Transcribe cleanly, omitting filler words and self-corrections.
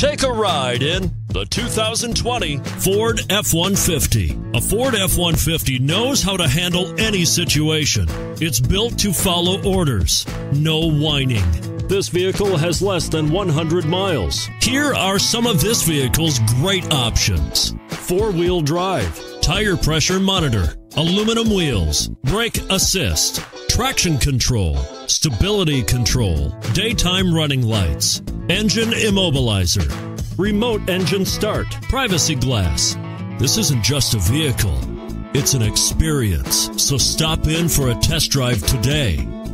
Take a ride in the 2020 Ford F-150. A Ford F-150 knows how to handle any situation. It's built to follow orders, no whining. This vehicle has less than 100 miles. Here are some of this vehicle's great options: four-wheel drive, tire pressure monitor, aluminum wheels, brake assist, traction control, stability control, daytime running lights, engine immobilizer, remote engine start, privacy glass. This isn't just a vehicle, it's an experience. So stop in for a test drive today.